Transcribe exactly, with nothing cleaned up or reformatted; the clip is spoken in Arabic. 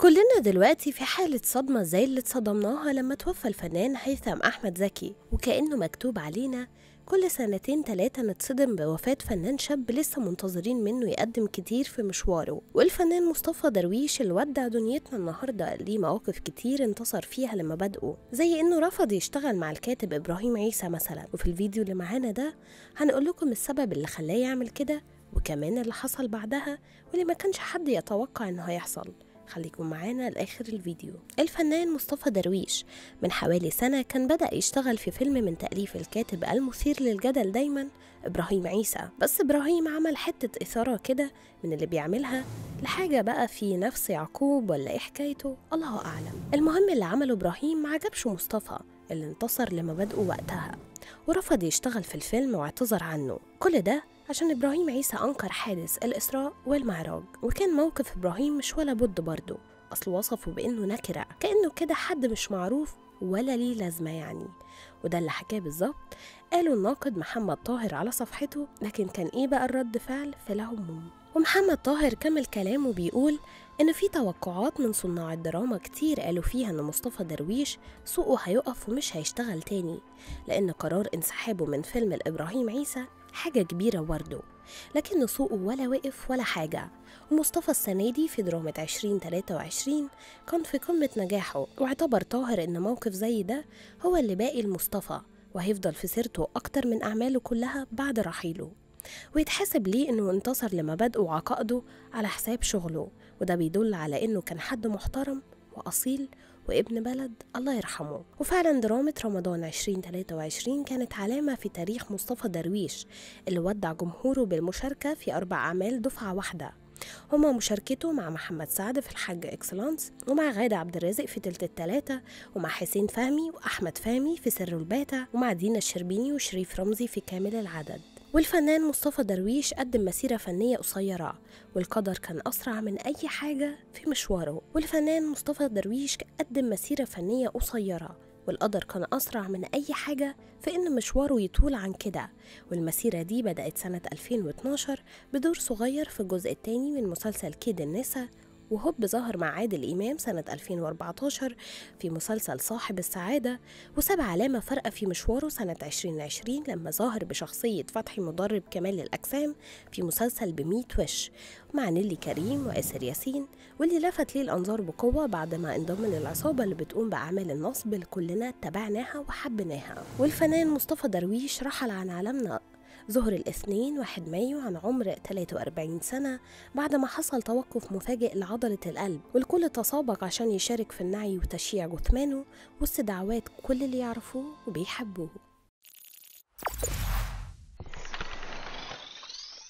كلنا دلوقتي في حالة صدمة زي اللي اتصدمناها لما توفى الفنان هيثم أحمد زكي، وكأنه مكتوب علينا كل سنتين تلاتة نتصدم بوفاة فنان شاب لسه منتظرين منه يقدم كتير في مشواره. والفنان مصطفى درويش اللي ودع دنيتنا النهاردة ليه مواقف كتير انتصر فيها لمبادئه، زي انه رفض يشتغل مع الكاتب إبراهيم عيسى مثلا. وفي الفيديو اللي معانا ده هنقول لكم السبب اللي خلاه يعمل كده، وكمان اللي حصل بعدها واللي ما كانش حد يتوقع انه هيحصل. خليكم معانا لآخر الفيديو. الفنان مصطفى درويش من حوالي سنة كان بدأ يشتغل في فيلم من تأليف الكاتب المثير للجدل دايما إبراهيم عيسى، بس إبراهيم عمل حتة إثارة كده من اللي بيعملها لحاجة بقى في نفس يعقوب ولا إيه حكايته الله أعلم. المهم اللي عمله إبراهيم معجبش مصطفى اللي انتصر لمبادئه وقتها ورفض يشتغل في الفيلم واعتذر عنه. كل ده عشان إبراهيم عيسى أنكر حادث الإسراء والمعراج، وكان موقف إبراهيم مش ولا بد برضه، أصل وصفه بإنه نكرة، كأنه كده حد مش معروف ولا ليه لازمة يعني. وده اللي حكاه بالظبط قاله الناقد محمد طاهر على صفحته، لكن كان إيه بقى الرد فعل في العموم. ومحمد طاهر كمل كلامه بيقول إن في توقعات من صناع الدراما كتير قالوا فيها إن مصطفى درويش سوقه هيقف ومش هيشتغل تاني، لأن قرار انسحابه من فيلم الإبراهيم عيسى حاجة كبيرة برضه، لكن سوقه ولا وقف ولا حاجة. ومصطفى السنة دي في دراما عشرين تلاتة وعشرين كان في قمة نجاحه، واعتبر طاهر إن موقف زي ده هو اللي باقي لمصطفى وهيفضل في سيرته أكتر من أعماله كلها بعد رحيله، ويتحسب ليه إنه انتصر لمبادئه وعقائده على حساب شغله. وده بيدل على إنه كان حد محترم وأصيل وابن بلد الله يرحمه. وفعلا دراما رمضان عشرين تلاتة وعشرين كانت علامة في تاريخ مصطفى درويش اللي ودع جمهوره بالمشاركة في أربع أعمال دفعة واحدة، هما مشاركته مع محمد سعد في الحاج إكسلانس، ومع غادة عبد الرازق في تلت التلاتة، ومع حسين فهمي وأحمد فهمي في سر الباتة، ومع دينا الشربيني وشريف رمزي في كامل العدد. والفنان مصطفى درويش قدم مسيرة فنية قصيرة، والقدر كان أسرع من أي حاجة في مشواره. والفنان مصطفى درويش قدم مسيرة فنية قصيرة والقدر كان أسرع من أي حاجة في إن مشواره يطول عن كده. والمسيرة دي بدأت سنة ألفين واتناشر بدور صغير في الجزء الثاني من مسلسل كيد النسا، وهوب ظهر مع عادل إمام سنة ألفين وأربعتاشر في مسلسل صاحب السعادة، وساب علامة فارقة في مشواره سنة عشرين عشرين لما ظهر بشخصية فتحي مدرب كمال الأجسام في مسلسل بميت وش مع نيلي كريم وآسر ياسين، واللي لفت ليه الأنظار بقوة بعد ما انضم للعصابة اللي بتقوم بأعمال النصب اللي كلنا تابعناها وحبناها. والفنان مصطفى درويش رحل عن عالمنا ظهر الاثنين واحد مايو عن عمر تلاتة وأربعين سنة بعد ما حصل توقف مفاجئ لعضلة القلب، والكل تسابق عشان يشارك في النعي وتشييع جثمانه وسط دعوات كل اللي يعرفوه وبيحبوه.